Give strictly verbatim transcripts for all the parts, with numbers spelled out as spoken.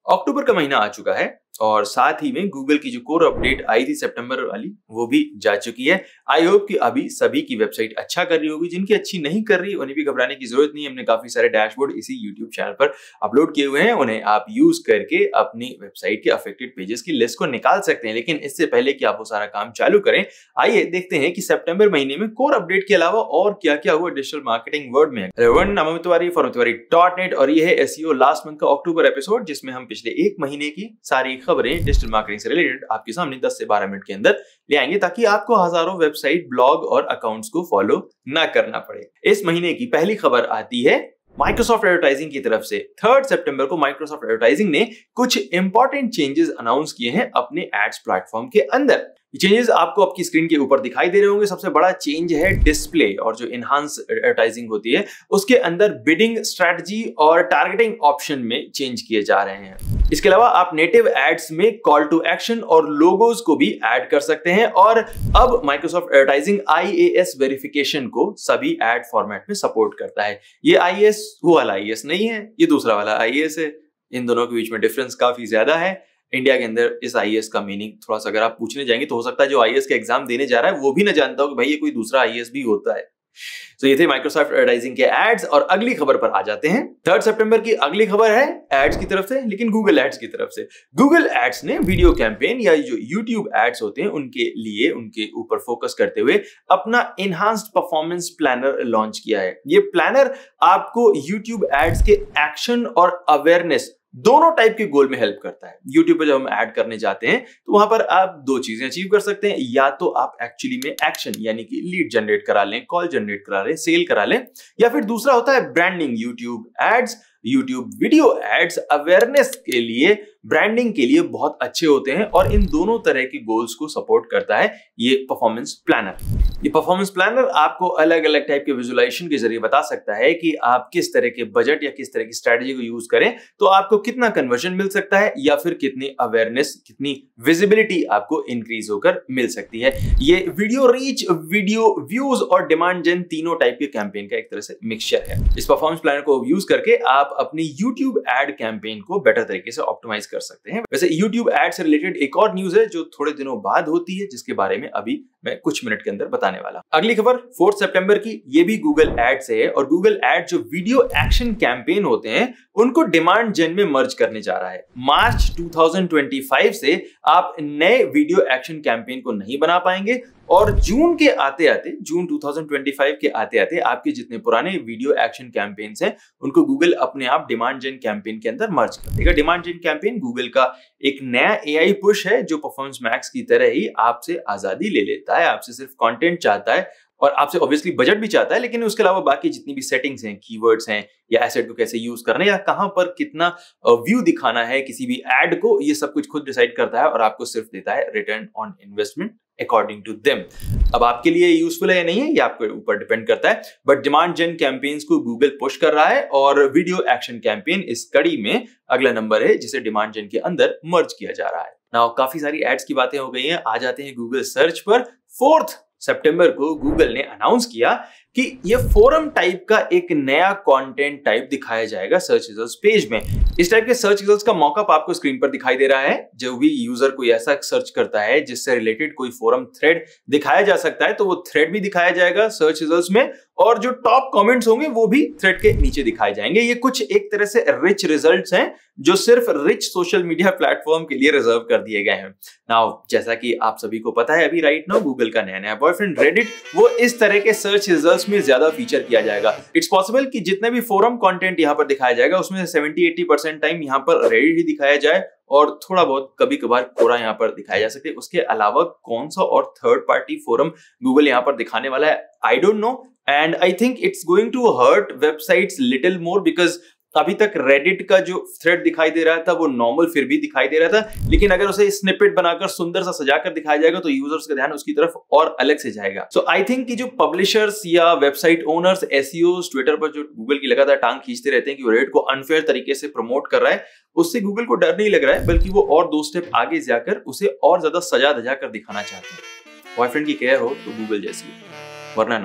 अक्टूबर का महीना आ चुका है और साथ ही में गूगल की जो कोर अपडेट आई थी सितंबर वाली वो भी जा चुकी है। आई होप कि अभी सभी की वेबसाइट अच्छा कर रही होगी। जिनकी अच्छी नहीं कर रही उन्हें भी घबराने की जरूरत नहीं है। हमने काफी सारे डैशबोर्ड इसी यूट्यूब चैनल पर अपलोड किए हुए हैं, उन्हें आप यूज करके अपनी वेबसाइट के अफेक्टेड पेजेस की लिस्ट को निकाल सकते हैं। लेकिन इससे पहले कि आप वो सारा काम चालू करें, आइए देखते हैं कि सितंबर महीने में कोर अपडेट के अलावा और क्या क्या हुआ डिजिटल मार्केटिंग वर्ल्ड में। रेवन नाम Tiwari for Tiwari dot net और ये है एसईओ लास्ट मंथ का अक्टूबर एपिसोड, जिसमें हम पिछले एक महीने की सारी खबरें डिजिटल मार्केटिंग से रिलेटेड आपके सामने दस से बारह मिनट के अंदर ले आएंगे, ताकि आपको हजारों वेबसाइट, ब्लॉग और अकाउंट्स को फॉलो ना करना पड़े। इस महीने की पहली खबर आती है माइक्रोसॉफ्ट एडवर्टाइजिंग की तरफ से। थर्ड सितंबर को माइक्रोसॉफ्ट एडवर्टाइजिंग ने कुछ इंपॉर्टेंट चेंजेस अनाउंस किए हैं अपने एड्स प्लेटफॉर्म के अंदर। चेंजेस आपको आपकी स्क्रीन के ऊपर दिखाई दे रहे होंगे। सबसे बड़ा चेंज है डिस्प्ले और जो इनहांस एडवर्टाइजिंग होती है उसके अंदर बिडिंग स्ट्रेटजी और टारगेटिंग ऑप्शन में चेंज किए जा रहे हैं। इसके अलावा आप नेटिव एड्स में कॉल टू एक्शन और लोगोस को भी ऐड कर सकते हैं और अब Microsoft advertising I A S verification को सभी एड फॉर्मेट में सपोर्ट करता है। ये आई ए एस वो वाला आई ए एस नहीं है, ये दूसरा वाला आई ए एस है। इन दोनों के बीच में डिफरेंस काफी ज्यादा है। इंडिया के अंदर इस आई ए एस का मीनिंग थोड़ा सा अगर आप पूछने जाएंगे तो हो सकता है जो आई ए एस का एग्जाम देने जा रहा है वो भी ना जानता हो कि भाई ये कोई दूसरा आई ए एस भी होता है। तो ये थे माइक्रोसॉफ्ट एडवर्टाइजिंग के एड्स और अगली खबर पर आ जाते हैं। थर्ड सितंबर की अगली खबर है एड्स की तरफ से, लेकिन गूगल एड्स की तरफ से। गूगल एड्स ने वीडियो कैंपेन या जो यूट्यूब एड्स होते हैं उनके लिए उनके ऊपर फोकस करते हुए अपना एनहांस्ड परफॉर्मेंस प्लानर लॉन्च किया है। ये प्लानर आपको यूट्यूब एड्स के एक्शन और अवेयरनेस दोनों टाइप के गोल में हेल्प करता है। यूट्यूब पर जब हम ऐड करने जाते हैं तो वहां पर आप दो चीजें अचीव कर सकते हैं, या तो आप एक्चुअली में एक्शन यानी कि लीड जनरेट करा लें, कॉल जनरेट करा लें, सेल करा लें, या फिर दूसरा होता है branding. YouTube ads, YouTube video ads awareness के लिए, ब्रांडिंग के लिए बहुत अच्छे होते हैं और इन दोनों तरह के गोल्स को सपोर्ट करता है ये परफॉर्मेंस प्लानर। ये परफॉर्मेंस प्लानर आपको अलग अलग टाइप के विजुअलाइजेशन के जरिए बता सकता है कि आप किस तरह के बजट या किस तरह की स्ट्रेटजी को यूज करें तो आपको कितना कन्वर्जन मिल सकता है या फिर कितनी अवेयरनेस, कितनी विजिबिलिटी आपको इंक्रीज होकर मिल सकती है। ये वीडियो रीच, वीडियो व्यूज और डिमांड जेन तीनों टाइप के कैंपेन का एक तरह से मिक्सचर है। इस परफॉर्मेंस प्लानर को यूज करके आप अपनी यूट्यूब एड कैंपेन को बेटर तरीके से ऑप्टिमाइज कर सकते हैं। वैसे यूट्यूब एड से रिलेटेड एक और न्यूज है जो थोड़े दिनों बाद होती है, जिसके बारे में अभी मैं कुछ मिनट के अंदर बताने वाला। अगली खबर फोर्थ सितंबर की, ये भी गूगल एड से है और गूगल एड जो वीडियो एक्शन कैंपेन होते हैं उनको डिमांड जेन में मर्ज करने जा रहा है। मार्च दो हज़ार पच्चीस से आप नए वीडियो एक्शन कैंपेन को नहीं बना पाएंगे और जून के आते आते जून दो हज़ार पच्चीस के आते आते आपके जितने पुराने वीडियो एक्शन कैंपेन्स हैं उनको गूगल अपने आप डिमांड जेन कैंपेन के अंदर मर्ज कर देगा। डिमांड जेन कैंपेन गूगल का एक नया ए आई पुश है जो परफॉर्मेंस मैक्स की तरह ही आपसे आजादी ले लेता है, आपसे सिर्फ कंटेंट चाहता है और आपसे ऑब्वियसली बजट भी चाहता है, लेकिन उसके अलावा बाकी जितनी भी सेटिंग्स हैं, कीवर्ड्स हैं या एसेट को कैसे यूज करना है या कहां पर कितना व्यू दिखाना है किसी भी एड को, ये सब कुछ खुद डिसाइड करता है और आपको सिर्फ देता है return on investment according to them. अब आपके लिए यूजफुल है या नहीं है ये आपके ऊपर डिपेंड करता है, बट डिमांड जेन कैंपेन्स को गूगल पुश कर रहा है और वीडियो एक्शन कैंपेन इस कड़ी में अगला नंबर है जिसे डिमांड जेन के अंदर मर्ज किया जा रहा है। नाउ काफी सारी एड्स की बातें हो गई हैं, आ जाते हैं गूगल सर्च पर। फोर्थ सितंबर को गूगल ने अनाउंस किया कि ये फोरम टाइप का एक नया कंटेंट टाइप दिखाया जाएगा सर्च रिजल्ट्स पेज में। इस टाइप के सर्च रिजल्ट्स का मॉकअप आपको स्क्रीन पर दिखाई दे रहा है। जो भी यूजर कोई ऐसा सर्च करता है जिससे रिलेटेड कोई फोरम थ्रेड दिखाया जा सकता है तो वो थ्रेड भी दिखाया जाएगा सर्च रिजल्ट्स में और जो टॉप कमेंट्स होंगे वो भी थ्रेड के नीचे दिखाए जाएंगे। ये कुछ एक तरह से रिच रिजल्ट्स हैं जो सिर्फ रिच सोशल मीडिया प्लेटफॉर्म के लिए रिजर्व कर दिए गए हैं। नाउ जैसा कि आप सभी को पता है अभी राइट नाउ गूगल का नया नया बॉयफ्रेंड रेडिट, वो इस तरह के सर्च रिजल्ट्स में ज्यादा फीचर किया जाएगा। इट्स पॉसिबल कि जितने भी फोरम कंटेंट यहाँ पर दिखाया जाएगा उसमें से सेवेंटी एटी परसेंट टाइम यहाँ पर रेडिट ही दिखाया जाए और थोड़ा बहुत कभी कभार कोरा यहाँ पर दिखाया जा सकते हैं। उसके अलावा कौन सा और थर्ड पार्टी फोरम गूगल यहाँ पर दिखाने वाला है I don't know, and I think it's going to hurt websites little more because अभी तक रेडिट का जो थ्रेड दिखाई दे रहा था वो नॉर्मल फिर भी दिखाई दे रहा था, लेकिन अगर उसे स्निपेट बनाकर सुंदर सा सजाकर दिखाया जाएगा तो यूजर्स का ध्यान उसकी तरफ और अलग से जाएगा। सो आई थिंक कि जो पब्लिशर्स या वेबसाइट ओनर्स, एसईओस ट्विटर पर जो गूगल की लगातार टांग खींचते रहते हैं कि वो रेडिट को अनफेयर तरीके से प्रमोट कर रहा है, उससे गूगल को डर नहीं लग रहा है, बल्कि वो और दो स्टेप आगे जाकर उसे और ज्यादा सजा धजा कर दिखाना चाहते हैं। बॉयफ्रेंड की केयर हो तो गूगल जैसी, वरना ना हो।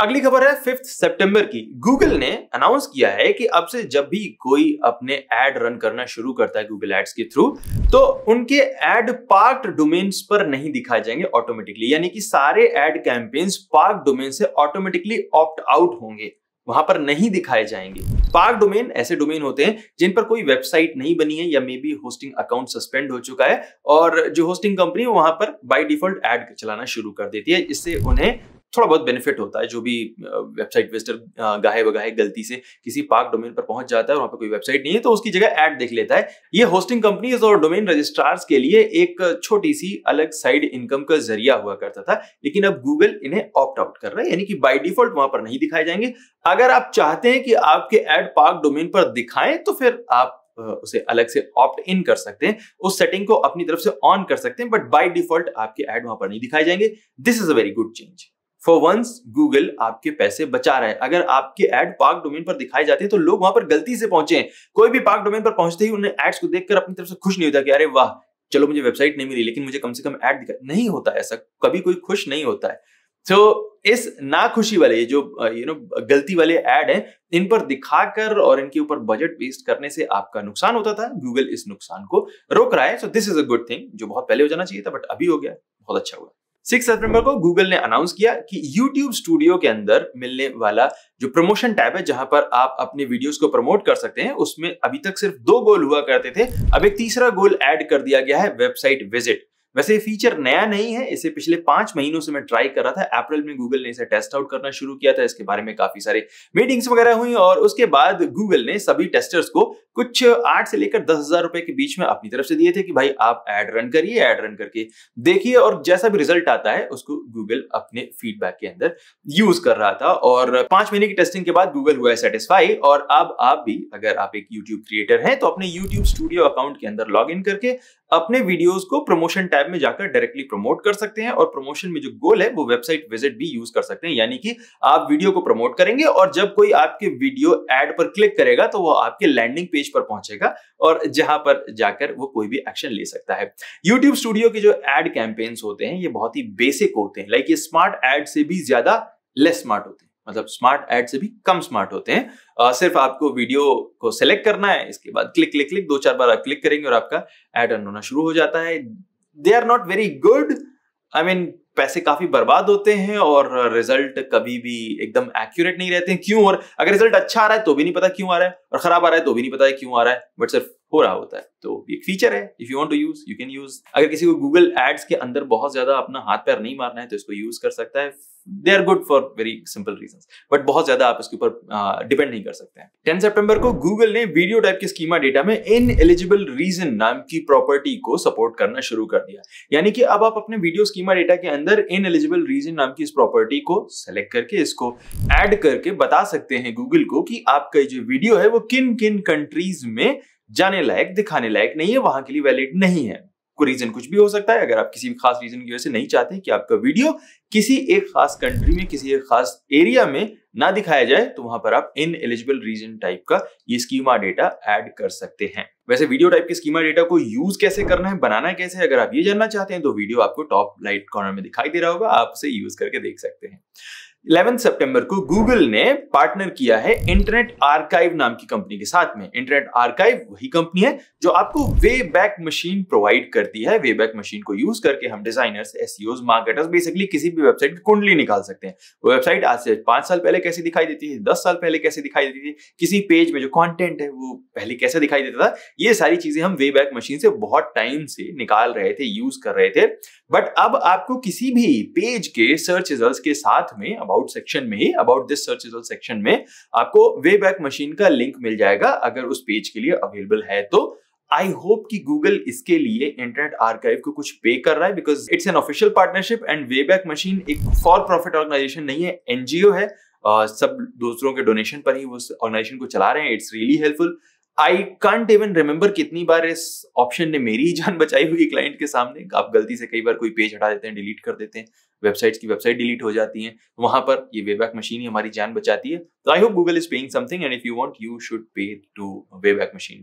अगली खबर है फिफ्थ सितंबर की। गूगल ने अनाउंस किया है कि अब से जब भी कोई अपने एड रन करना शुरू करता है गूगल एड्स के थ्रू, तो उनके एड पार्क्ड डोमेन्स पर नहीं दिखाए जाएंगे ऑटोमेटिकली, यानी कि सारे एड कैंपेन्स पार्क्ड डोमेन से ऑटोमेटिकली ऑप्ट आउट होंगे, वहां पर नहीं दिखाए जाएंगे। पार्क डोमेन ऐसे डोमेन होते हैं जिन पर कोई वेबसाइट नहीं बनी है या maybe hosting account suspend हो चुका है और जो होस्टिंग कंपनी वहां पर बाय डिफॉल्ट एड चलाना शुरू कर देती है। इससे उन्हें थोड़ा बहुत बेनिफिट होता है। जो भी वेबसाइट विजिटर गाहे बगाहे गलती से किसी पार्क डोमेन पर पहुंच जाता है और वहां पर कोई वेबसाइट नहीं है तो उसकी जगह ऐड देख लेता है। ये होस्टिंग कंपनीज और डोमेन रजिस्ट्रार्स के लिए एक छोटी सी अलग साइड इनकम का जरिया हुआ करता था, लेकिन अब गूगल इन्हें ऑप्ट आउट कर रहा है, यानी कि बाय डिफॉल्ट वहां पर नहीं दिखाए जाएंगे। अगर आप चाहते हैं कि आपके एड पार्क डोमेन पर दिखाएं तो फिर आप उसे अलग से ऑप्ट इन कर सकते हैं, उस सेटिंग को अपनी तरफ से ऑन कर सकते हैं, बट बाय डिफॉल्ट आपके एड वहां पर नहीं दिखाए जाएंगे। This is a very good change. For once Google आपके पैसे बचा रहा है। अगर आपके एड पार्क डोमेन पर दिखाए जाते हैं तो लोग वहां पर गलती से पहुंचे हैं, कोई भी पार्क डोमेन पर पहुंचते ही उन्हें एड्स को देखकर अपनी तरफ से खुश नहीं होता कि अरे वाह चलो मुझे वेबसाइट नहीं मिली लेकिन मुझे कम से कम एड दिखा। नहीं होता ऐसा, कभी कोई खुश नहीं होता है। तो so, इस नाखुशी वाले जो यू नो गलती वाले ऐड हैं, इन पर दिखाकर और इनके ऊपर बजट वेस्ट करने से आपका नुकसान होता था। गूगल इस नुकसान को रोक रहा है। So this is a good thing, जो बहुत पहले हो जाना चाहिए था बट अभी हो गया, बहुत अच्छा हुआ। सिक्स सितंबर को गूगल ने अनाउंस किया कि YouTube स्टूडियो के अंदर मिलने वाला जो प्रमोशन टैब है जहां पर आप अपने वीडियोस को प्रमोट कर सकते हैं, उसमें अभी तक सिर्फ दो गोल हुआ करते थे, अब एक तीसरा गोल ऐड कर दिया गया है, वेबसाइट विजिट। वैसे ये फीचर नया नहीं है, इसे पिछले पांच महीनों से मैं ट्राई कर रहा था। अप्रैल में गूगल ने इसे टेस्ट आउट करना शुरू किया था, इसके बारे में काफी सारे मीटिंग्स वगैरह हुई और उसके बाद गूगल ने सभी टेस्टर्स को कुछ आठ से लेकर दस हजार रुपए के बीच में अपनी तरफ से दिए थे कि भाई आप ऐड रन करिए, ऐड रन करके देखिए और जैसा भी रिजल्ट आता है उसको गूगल अपने फीडबैक के अंदर यूज कर रहा था। और पांच महीने की टेस्टिंग के बाद गूगल हुआ है सेटिस्फाई और अब आप भी, अगर आप एक यूट्यूब क्रिएटर हैं तो अपने यूट्यूब स्टूडियो अकाउंट के अंदर लॉग इन करके अपने वीडियोस को प्रमोशन टैब में जाकर डायरेक्टली प्रमोट कर सकते हैं और प्रमोशन में जो गोल है वो वेबसाइट विजिट भी यूज कर सकते हैं, यानी कि आप वीडियो को प्रमोट करेंगे और जब कोई आपके वीडियो ऐड पर क्लिक करेगा तो वो आपके लैंडिंग पेज पर पहुंचेगा और जहां पर जाकर वो कोई भी एक्शन ले सकता है। YouTube स्टूडियो के जो एड कैंपेन्स होते हैं ये बहुत ही बेसिक होते हैं, लाइक ये स्मार्ट एड से भी ज्यादा लेस स्मार्ट होते हैं, मतलब स्मार्ट एड से भी कम स्मार्ट होते हैं। uh, सिर्फ आपको वीडियो को सिलेक्ट करना है, इसके बाद क्लिक क्लिक क्लिक दो चार बार आप क्लिक करेंगे और आपका एड रन होना शुरू हो जाता है। They are not very good, I mean पैसे काफी बर्बाद होते हैं और रिजल्ट कभी भी एकदम एक्यूरेट नहीं रहते हैं। क्यों? और अगर रिजल्ट अच्छा आ रहा है तो भी नहीं पता क्यों आ रहा है और खराब आ रहा है तो भी नहीं पता है क्यों आ रहा है, बट सिर्फ हो रहा होता है। तो एक फीचर है, if you want to use you can use. अगर किसी को गूगल एड्स के अंदर बहुत ज्यादा अपना हाथ पैर नहीं मारना है तो इसको यूज कर सकता है। They are good for very simple reasons, but बहुत ज्यादा आप इसके ऊपर डिपेंड नहीं कर सकते हैं। टेन सितंबर को गूगल ने वीडियो टाइप के स्कीमा डेटा में इन एलिजिबल रीजन नाम की प्रॉपर्टी को सपोर्ट करना शुरू कर दिया, यानी कि अब आप अपने वीडियो स्कीमा डेटा के अंदर इन एलिजिबल रीजन नाम की इस प्रॉपर्टी को सेलेक्ट करके इसको ऐड करके बता सकते हैं गूगल को कि आपका जो वीडियो है वो किन किन कंट्रीज में जाने लायक, दिखाने लायक नहीं है, वहां के लिए वैलिड नहीं है। कोई रीजन कुछ भी हो सकता है। अगर आप किसी भी खास रीजन की वजह से नहीं चाहते कि आपका वीडियो किसी एक खास कंट्री में, किसी एक खास एरिया में ना दिखाया जाए, तो वहां पर आप इन एलिजिबल रीजन टाइप का ये स्कीमा डेटा ऐड कर सकते हैं। वैसे वीडियो टाइप के स्कीमा डेटा को यूज कैसे करना है, बनाना कैसे है, अगर आप ये जानना चाहते हैं तो वीडियो आपको टॉप राइट कॉर्नर में दिखाई दे रहा होगा, आप उसे यूज करके देख सकते हैं। इलेवेंथ सितंबर को गूगल ने पार्टनर किया है इंटरनेट आर्काइव नाम की कंपनी के साथ में। इंटरनेट आर्काइव वही कंपनी है जो आपको वे बैक मशीन प्रोवाइड करती है। वे बैक मशीन को यूज करके हम डिजाइनर्स, एसईओज, मार्केटर्स बेसिकली किसी भी वेबसाइट की कुंडली निकाल सकते हैं। वो वेबसाइट आज से पांच साल पहले कैसी दिखाई देती है, दस साल पहले कैसे दिखाई देती थी, किसी पेज में जो कंटेंट है वो पहले कैसे दिखाई देता था, ये सारी चीजें हम वे बैक मशीन से बहुत टाइम से निकाल रहे थे, यूज कर रहे थे। बट अब आपको किसी भी पेज के सर्च रिजल्ट्स के साथ में अबाउट सेक्शन में ही, about this search result section में आपको वे बैक मशीन का लिंक मिल जाएगा अगर उस पेज के लिए अवेलेबल है तो। आई होप कि गूगल इसके लिए इंटरनेट आर्काइव को कुछ पे कर रहा है, because it's an official partnership and Wayback machine एक फॉर प्रॉफिट ऑर्गेनाइजेशन नहीं है, एनजीओ है। uh, सब दूसरों के डोनेशन पर ही वो ऑर्गेनाइजेशन को चला रहे हैं। It's really helpful. I can't even remember कितनी बार इस ऑप्शन ने मेरी ही जान बचाई हुई क्लाइंट के सामने। आप गलती से कई बार कोई पेज हटा देते हैं, डिलीट कर देते हैं, वेबसाइट्स की वेबसाइट डिलीट हो जाती है, वहां पर ये वे बैक मशीन ही हमारी जान बचाती है। तो I hope Google is paying something and if you want you should pay to Wayback machine too.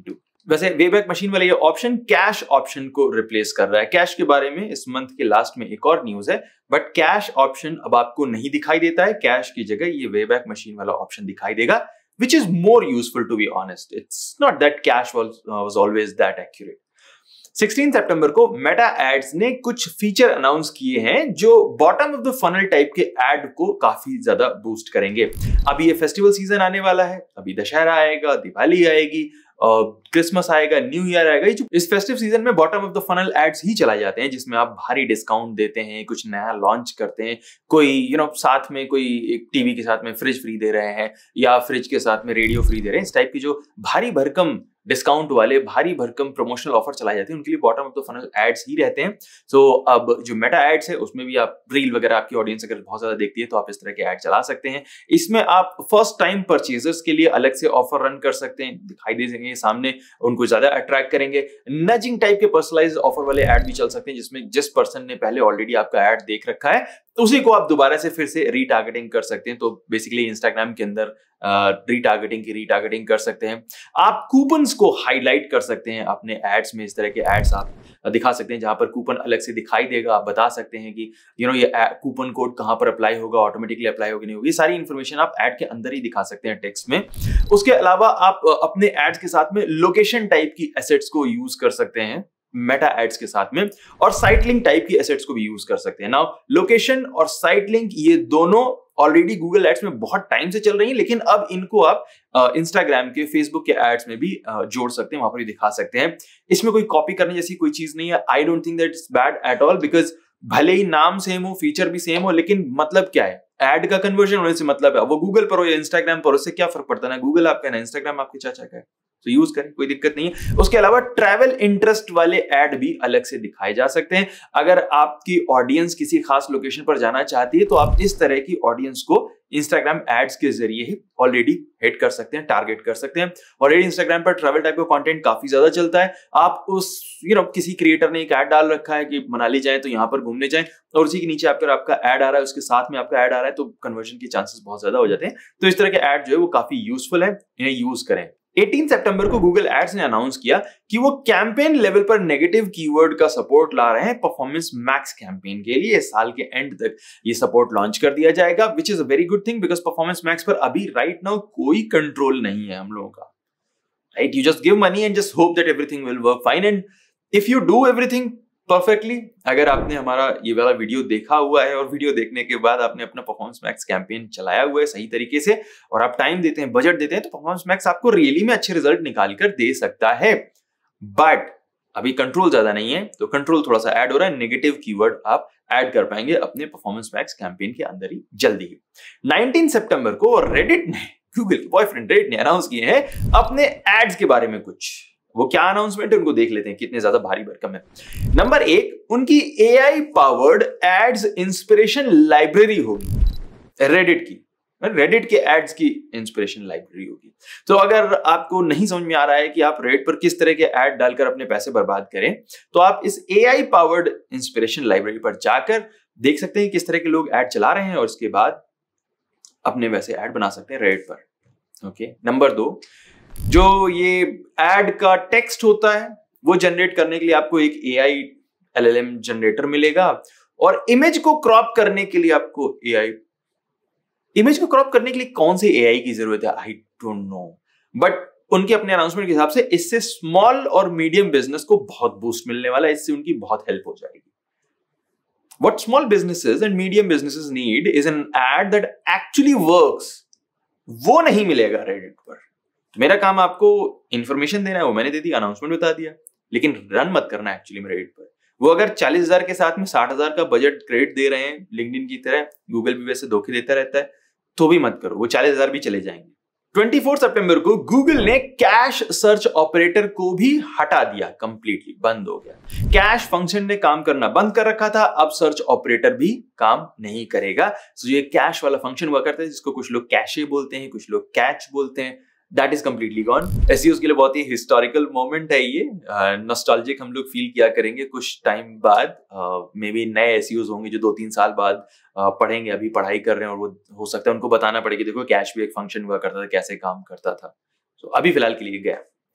वैसे वेबैक मशीन वाला ये ऑप्शन कैश ऑप्शन को रिप्लेस कर रहा है। कैश के बारे में इस मंथ के लास्ट में एक और न्यूज है, बट कैश ऑप्शन अब आपको नहीं दिखाई देता है। कैश की जगह ये वेबैक मशीन वाला ऑप्शन दिखाई देगा, which is more useful to be honest. It's not that cash was uh, was always that accurate. सोलह सितंबर को मेटा एड्स ने कुछ फीचर अनाउंस किए हैं जो bottom of the funnel type के एड को काफी ज्यादा बूस्ट करेंगे। अभी ये फेस्टिवल सीजन आने वाला है, अभी दशहरा आएगा, दिवाली आएगी, क्रिसमस आएगा, न्यू ईयर आएगा। इस फेस्टिव सीजन में bottom of the funnel ads ही चलाए जाते हैं जिसमें आप भारी डिस्काउंट देते हैं, कुछ नया लॉन्च करते हैं, कोई यू नो साथ में कोई एक टीवी के साथ में फ्रिज फ्री दे रहे हैं या फ्रिज के साथ में रेडियो फ्री दे रहे हैं। इस टाइप की जो भारी भरकम डिस्काउंट वाले भारी भरकम प्रमोशनल ऑफर चलाए जाते हैं उनके लिए bottom of the funnel ads ही रहते हैं। सो so, अब जो मेटा एड्स है उसमें भी आप रील वगैरह आपकी ऑडियंस अगर बहुत ज्यादा देखती है तो आप इस तरह के एड चला सकते हैं। इसमें आप फर्स्ट टाइम परचेजर्स के लिए अलग से ऑफर रन कर सकते हैं, दिखाई दे देंगे सामने, उनको ज्यादा अट्रैक्ट करेंगे। नजिंग टाइप के पर्सनलाइज्ड ऑफर वाले एड भी चल सकते हैं जिसमें जिस पर्सन ने पहले ऑलरेडी आपका एड देख रखा है तो उसी को आप दोबारा से फिर से रीटारगेटिंग कर सकते हैं। तो बेसिकली इंस्टाग्राम के अंदर रीटारगेटिंग की रीटारगेटिंग कर सकते हैं। आप कूपन्स को हाईलाइट कर सकते हैं अपने एड्स में, इस तरह के एड्स आप दिखा सकते हैं जहां पर कूपन अलग से दिखाई देगा। आप बता सकते हैं कि यू नो ये कूपन कोड कहां पर अप्लाई होगा, ऑटोमेटिकली अप्लाई होगी नहीं होगी, सारी इंफॉर्मेशन आप एड के अंदर ही दिखा सकते हैं टेक्स्ट में। उसके अलावा आप अपने एड्स के साथ में लोकेशन टाइप की एसेट्स को यूज कर सकते हैं मेटा एड्स के साथ में, और साइट लिंक टाइप की एसेट्स को भी यूज कर सकते हैं। नाउ लोकेशन और साइट लिंक ये दोनों ऑलरेडी गूगल एड्स में बहुत टाइम से चल रही हैं, लेकिन अब इनको आप इंस्टाग्राम के, फेसबुक के एड्स में भी uh, जोड़ सकते हैं, वहां पर भी दिखा सकते हैं। इसमें कोई कॉपी करने जैसी कोई चीज नहीं है। I don't think that it's bad at all, because भले ही नाम सेम हो, फीचर भी सेम हो, लेकिन मतलब क्या है, एड का कन्वर्जन होने से मतलब है। वो गूगल पर हो या इंस्टाग्राम पर, उससे क्या फर्क पड़ता है? ना गूगल आपका है ना इंस्टाग्राम आपके चाचा का है, तो यूज करें, कोई दिक्कत नहीं है। उसके अलावा ट्रैवल इंटरेस्ट वाले ऐड भी अलग से दिखाए जा सकते हैं। अगर आपकी ऑडियंस किसी खास लोकेशन पर जाना चाहती है तो आप इस तरह की ऑडियंस को इंस्टाग्राम एड्स के जरिए ही ऑलरेडी हिट कर सकते हैं, टारगेट कर सकते हैं। ऑलरेडी इंस्टाग्राम पर ट्रैवल टाइप का कंटेंट काफी ज्यादा चलता है। आप उस यू नो किसी क्रिएटर ने एक ऐड डाल रखा है कि मनाली जाएं तो यहां पर घूमने जाएं, और उसी के नीचे आपका आपका ऐड आ रहा है, उसके साथ में आपका ऐड आ रहा है, तो कन्वर्जन के चांसेस बहुत ज्यादा हो जाते हैं। तो इस तरह के ऐड जो है वो काफी यूजफुल है, इन्हें यूज करें। अठारह सितंबर को गूगल एड्स ने अनाउंस किया कि वो कैंपेन लेवल पर नेगेटिव कीवर्ड का सपोर्ट ला रहे हैं परफॉर्मेंस मैक्स कैंपेन के लिए। साल के एंड तक ये सपोर्ट लॉन्च कर दिया जाएगा, which is a very good thing, because performance max पर अभी राइट नाउ कोई कंट्रोल नहीं है हम लोगों का। Right, you just give money and just hope that everything will work fine, and if you do everything perfectly, अगर आपने हमारा ये वाला वीडियो देखा हुआ है और वीडियो देखने के बाद आपने अपना परफॉर्मेंस मैक्स कैंपेन चलाया हुआ है सही तरीके से, और आप टाइम देते हैं, बजट देते हैं, तो परफॉर्मेंस मैक्स आपको रियली में अच्छे रिजल्ट निकाल कर दे सकता है। बट अभी कंट्रोल ज्यादा नहीं है, तो कंट्रोल थोड़ा सा ऐड हो रहा है। नेगेटिव कीवर्ड आप ऐड कर पाएंगे अपने परफॉर्मेंस मैक्स कैंपेन के अंदर ही जल्दी ही। उन्नीस सितंबर को रेडिट ने, गूगल के बॉयफ्रेंड रेडिट ने अनाउंस किए हैं अपने एड्स के बारे में कुछ। वो क्या अनाउंसमेंट है उनको देख लेते हैं, कितने ज्यादा भारी भरकम है। नंबर एक, उनकी AI powered ads inspiration library होगी रेडिट की। रेडिट के एड्स की इंस्पिरेशन लाइब्रेरी होगी। तो अगर आपको नहीं समझ में आ रहा है कि आप रेडिट पर किस तरह के ऐड डालकर अपने पैसे बर्बाद करें, तो आप इस एआई पावर्ड इंस्पिरेशन लाइब्रेरी पर जाकर देख सकते हैं किस तरह के लोग ऐड चला रहे हैं, और उसके बाद अपने वैसे ऐड बना सकते हैं रेडिट पर। ओके, नंबर दो, जो ये एड का टेक्स्ट होता है वो जनरेट करने के लिए आपको एक एआई एलएलएम जनरेटर मिलेगा, और इमेज को क्रॉप करने के लिए आपको एआई इमेज को क्रॉप करने के लिए कौन से एआई की जरूरत है, आई डोंट नो, बट उनके अपने अनाउंसमेंट के हिसाब से इससे स्मॉल और मीडियम बिजनेस को बहुत बूस्ट मिलने वाला है, इससे उनकी बहुत हेल्प हो जाएगी। What small businesses and medium businesses need is an ad that actually works. वो नहीं मिलेगा रेडिट पर। तो मेरा काम आपको इंफॉर्मेशन देना है, वो मैंने दे दी, अनाउंसमेंट बता दिया, लेकिन रन मत करना एक्चुअली में रेडिट पर। वो अगर चालीस हजार के साथ में साठ हजार का बजट क्रेडिट दे रहे हैं लिंक्डइन की तरह, गूगल भी वैसे धोखे देता रहता है, तो भी मत करो, वो चालीस हजार भी चले जाएंगे। चौबीस सितंबर को गूगल ने कैश सर्च ऑपरेटर को भी हटा दिया, कंप्लीटली बंद हो गया। कैश फंक्शन ने काम करना बंद कर रखा था, अब सर्च ऑपरेटर भी काम नहीं करेगा। तो ये कैश वाला फंक्शन हुआ करता है, जिसको कुछ लोग कैशे बोलते हैं, कुछ लोग कैच बोलते हैं, that is completely gone. SEO के लिए बहुत ही हिस्टोरिकल मोमेंट है ये, नॉस्टैल्जिक हम लोग फील किया करेंगे कुछ टाइम बाद। मे बी नए एसईओ होंगे जो दो तीन साल बाद uh, पढ़ेंगे, अभी पढ़ाई कर रहे हैं, और वो हो सकता है उनको बताना पड़ेगा, देखो कैश भी एक फंक्शन हुआ करता था, कैसे काम करता था। तो so, अभी फिलहाल के लिए गया।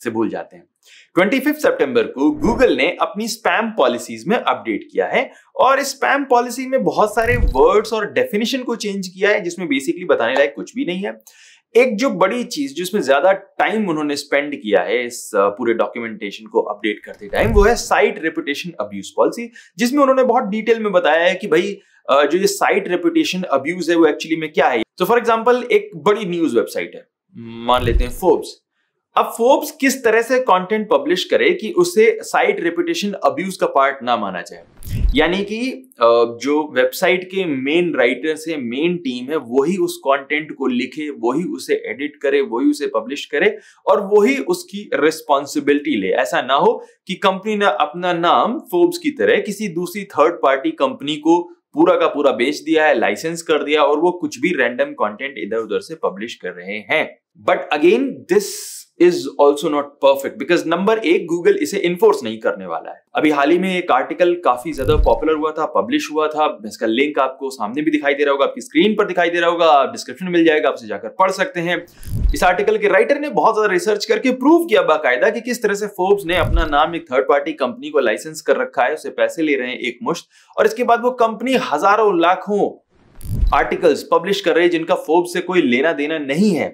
से भूल जाते हैं। पच्चीस सितंबर को गूगल ने अपनी स्पैम पॉलिसीज में अपडेट किया है और इस स्पैम पॉलिसी में बहुत सारे वर्ड्स और डेफिनेशन को चेंज किया है, जिसमें बेसिकली बताने लायक कुछ भी नहीं है। एक जो बड़ी चीज जिसमें ज्यादा टाइम उन्होंने स्पेंड किया है इस पूरे डॉक्यूमेंटेशन को अपडेट करते टाइम, वो है साइट रेपुटेशन अब्यूज पॉलिसी, जिसमें उन्होंने बहुत डिटेल में बताया है कि भाई जो ये साइट रेपुटेशन अब्यूज है वो एक्चुअली में क्या है। तो फॉर एग्जांपल एक बड़ी न्यूज वेबसाइट है, मान लेते हैं फोर्ब्स। अब फोर्ब्स किस तरह से कंटेंट पब्लिश करे कि उसे साइट रेपुटेशन अब्यूज का पार्ट ना माना जाए, यानी कि जो वेबसाइट के मेन राइटर्स है, मेन टीम है, वही उस कंटेंट को लिखे, वही उसे एडिट करे, वही उसे पब्लिश करे और वही उसकी रिस्पॉन्सिबिलिटी ले। ऐसा ना हो कि कंपनी ने अपना नाम फोर्ब्स की तरह किसी दूसरी थर्ड पार्टी कंपनी को पूरा का पूरा बेच दिया है, लाइसेंस कर दिया और वो कुछ भी रैंडम कंटेंट इधर उधर से पब्लिश कर रहे हैं। But again this is also not perfect because number एक, गूगल इसे इन्फोर्स नहीं करने वाला है। अभी हाल ही में एक आर्टिकल काफी ज्यादा पॉपुलर हुआ था, पब्लिश हुआ था, इसका लिंक आपको सामने भी दिखाई दे रहा होगा, आपकी स्क्रीन पर दिखाई दे रहा होगा, डिस्क्रिप्शन में मिल जाएगा, आप उसे जाकर पढ़ सकते हैं। इस आर्टिकल के राइटर ने बहुत ज्यादा रिसर्च करके प्रूव किया बाकायदा कि किस तरह से फोर्ब्स ने अपना नाम एक थर्ड पार्टी कंपनी को लाइसेंस कर रखा है, उसे पैसे ले रहे हैं एक मुश्त, और इसके बाद वो कंपनी हजारों लाखों आर्टिकल्स पब्लिश कर रही है जिनका फोर्ब्स से कोई लेना देना नहीं है।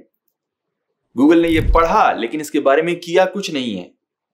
गूगल ने ये पढ़ा लेकिन इसके बारे में किया कुछ नहीं है।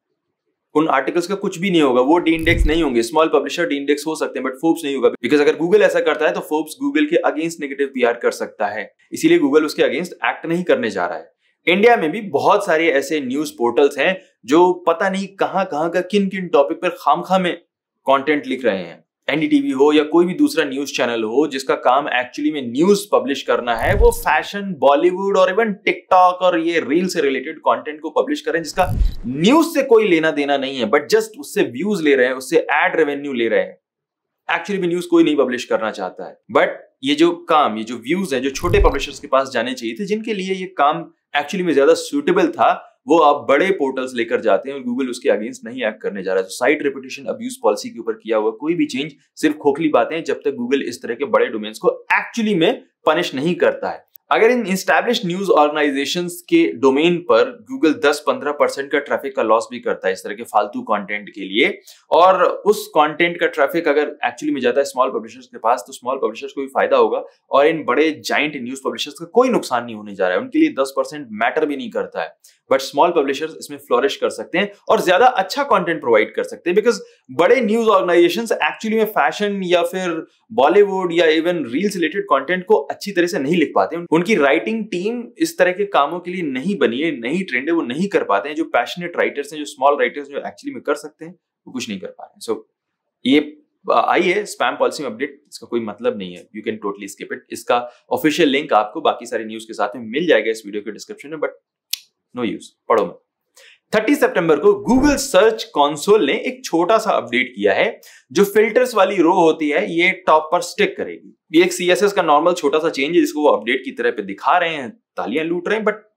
उन आर्टिकल्स का कुछ भी नहीं होगा, वो डी इंडेक्स नहीं होंगे। स्मॉल पब्लिशर डी इंडेक्स हो सकते हैं बट फोर्ब्स नहीं होगा, बिकॉज अगर गूगल ऐसा करता है तो फोर्ब्स गूगल के अगेंस्ट नेगेटिव पीआर कर सकता है, इसीलिए गूगल उसके अगेंस्ट एक्ट नहीं करने जा रहा है। इंडिया में भी बहुत सारे ऐसे न्यूज पोर्टल्स हैं जो पता नहीं कहां कहां का किन किन टॉपिक पर खामखा में कंटेंट लिख रहे हैं। एनडीटीवी हो या कोई भी दूसरा न्यूज चैनल हो जिसका काम एक्चुअली में न्यूज पब्लिश करना है, वो फैशन, बॉलीवुड और इवन टिकटॉक और ये रील से रिलेटेड कंटेंट को पब्लिश करें जिसका न्यूज से कोई लेना देना नहीं है, बट जस्ट उससे व्यूज ले रहे हैं, उससे एड रेवेन्यू ले रहे हैं। एक्चुअली भी न्यूज कोई नहीं पब्लिश करना चाहता है, बट ये जो काम, ये जो व्यूज है जो छोटे पब्लिशर्स के पास जाने चाहिए थे, जिनके लिए ये काम एक्चुअली में ज्यादा सुटेबल था, वो आप बड़े पोर्टल्स लेकर जाते हैं और गूगल उसके अगेंस्ट नहीं एक्ट करने जा रहा है। तो साइट रेपुटेशन अब्यूज पॉलिसी के ऊपर किया हुआ कोई भी चेंज सिर्फ खोखली बातें हैं, जब तक गूगल इस तरह के बड़े डोमेन्स को एक्चुअली में पनिश नहीं करता है। अगर इन एस्टैब्लिश्ड न्यूज ऑर्गेनाइजेशंस के डोमेन पर गूगल दस पंद्रह परसेंट का ट्रैफिक का लॉस भी करता है इस तरह के फालतू कंटेंट के लिए, और उस कंटेंट का ट्रैफिक अगर एक्चुअली में जाता है स्मॉल पब्लिशर्स के पास, तो स्मॉल पब्लिशर्स को भी फायदा होगा और इन बड़े जाइंट न्यूज पब्लिशर्स का कोई नुकसान नहीं होने जा रहा है। उनके लिए दस परसेंट मैटर भी नहीं करता है, बट स्मॉल पब्लिशर्स इसमें फ्लोरिश कर सकते हैं और ज्यादा अच्छा कंटेंट प्रोवाइड कर सकते हैं, बिकॉज बड़े न्यूज ऑर्गेनाइजेशंस एक्चुअली में फैशन या फिर बॉलीवुड या इवन रील्स रिलेटेड कंटेंट को अच्छी तरह से नहीं लिख पाते। उनकी राइटिंग टीम इस तरह के कामों के लिए नहीं बनी है, नहीं ट्रेंड है, वो नहीं कर पाते हैं। जो पैशनेट राइटर्स हैं, जो स्मॉल राइटर्स जो एक्चुअली में कर सकते हैं, वो कुछ नहीं कर पा रहे हैं। सो so, ये आई है स्पैम पॉलिसी में अपडेट, इसका कोई मतलब नहीं है, you can totally skip it. इसका ऑफिशियल लिंक आपको बाकी सारी न्यूज के साथ में मिल जाएगा इस वीडियो के डिस्क्रिप्शन में, बट नो यूज, पढ़ो मत। तीस सितंबर को गूगल सर्च कंसोल ने एक छोटा सा अपडेट किया है। जो फिल्टर्स वाली रो होती है ये टॉप पर स्टिक करेगी। ये एक सीएसएस का नॉर्मल छोटा सा चेंज है जिसको वो अपडेट की तरह पे दिखा रहे हैं, तालियां लूट रहे हैं, but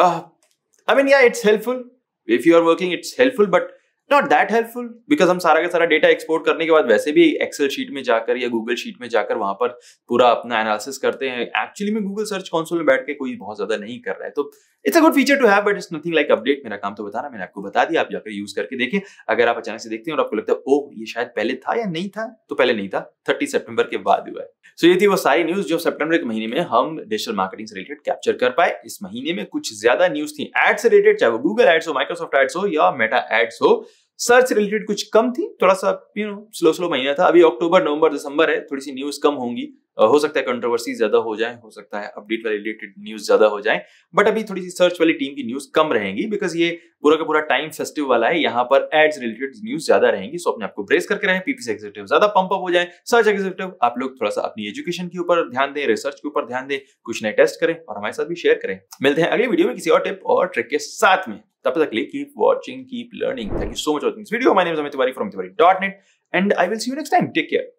I mean yeah it's helpful if you are working, it's helpful but not that helpful, because हम सारा का सारा डेटा एक्सपोर्ट करने के बाद वैसे भी एक्सेल शीट में जाकर या गूगल शीट में जाकर वहां पर पूरा अपना एनालिसिस करते हैं। एक्चुअली में गूगल सर्च कंसोल में बैठ के कोई बहुत ज्यादा नहीं कर रहा है, तो it's a good feature to have, but it's nothing like update. मेरा काम तो बताना, मैंने आपको बता दिया, आप जाकर यूज करके देखें। अगर आप अचानक से देखते हैं और आपको लगता है ओ ये शायद पहले था या नहीं था, तो पहले नहीं था, तीस सितंबर के बाद हुआ है। सो so, ये थी वो सारी न्यूज जो सितंबर के महीने में हम डिजिटल मार्केटिंग से रिलेटेड कैप्चर कर पाए। इस महीने में कुछ ज्यादा न्यूज थी एड से रिलेटेड, चाहे वो गूगल एड्स हो, माइक्रोसॉफ्ट एड्स हो या मेटा एड्स हो। सर्च रिलेटेड कुछ कम थी, थोड़ा सा यू नो स्लो स्लो महीना था। अभी अक्टूबर नवंबर दिसंबर है, थोड़ी सी न्यूज कम होंगी, हो सकता है कंट्रोवर्सी ज्यादा हो जाए, हो सकता है अपडेट वाले रिलेटेड न्यूज ज्यादा हो जाए, बट अभी थोड़ी सी सर्च वाली टीम की न्यूज कम रहेंगी, बिकॉज ये पूरा का पूरा टाइम फेस्टिव वाला है, यहाँ पर एड्स रिलेटेड न्यूज ज्यादा रहेंगी। सो अपने आपको ब्रेस करके रहें, पीपीसी एग्जीक्यूटिव ज्यादा पंप अप हो जाए, सर्च एग्जीक्यूटिव आप लोग थोड़ा सा अपनी एजुकेशन के ऊपर ध्यान दें, रिसर्च के ऊपर ध्यान दें, कुछ नए टेस्ट करें और हमारे साथ भी शेयर करें। मिलते हैं अगले वीडियो में किसी और टिप और ट्रिक के साथ में, तब तक के लिए keep watching, keep learning. Thank you so much for watching this video. My name is Amit Tiwari from Tiwari dot net and I will see you next time. Take care.